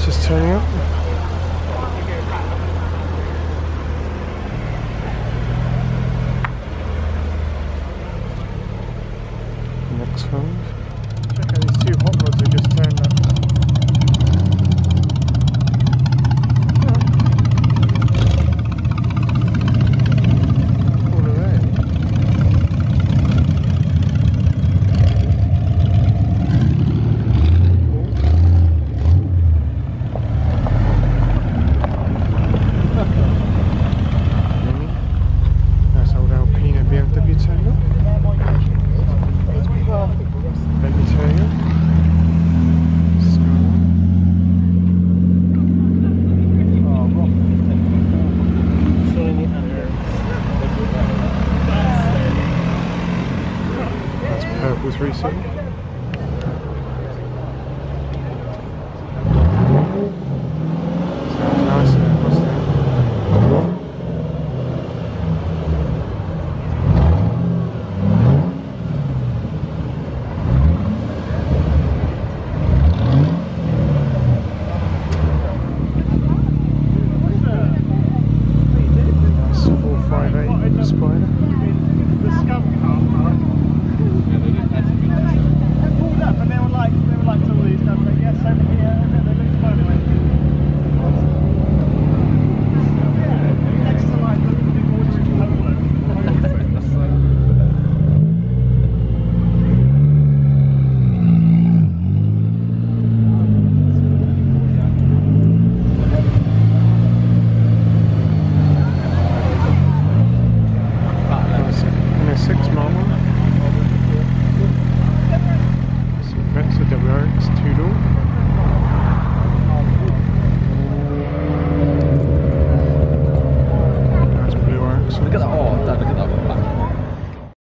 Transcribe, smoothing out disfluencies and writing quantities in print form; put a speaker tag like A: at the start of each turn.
A: just turning up. Next one. Check out these two hot rods that just turned up. What are they? That's old Alpina BMW turned up. Vegetarian. That's Purple's recently. Sounds nice in it, mustn't it? Spider.
B: The skunk car park. They pulled up and they were like to all these guys, like, yes, over here, and then they looked fine away. Next to like the big ordering polo.
C: Look at that.